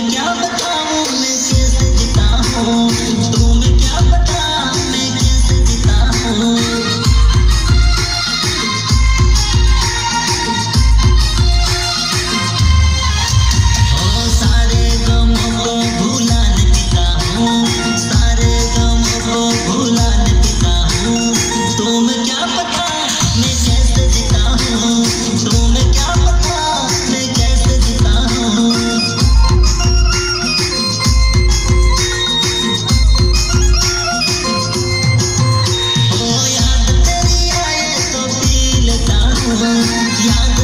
क्या बताऊं मैं कैसे जीता हूँ, तुम्हें क्या पता मैं कैसे जीता हूँ। सारे गमों को भुलाने पीता हूँ, सारे गमों को भुलाने पीता हूँ। तुम्हें क्या पता मैं कैसे जीता हूँ, तुम्हें क्या पता मैं कैसे जीता हूँ। ओ याद तेरी आए तो पी लेता हूँ, याद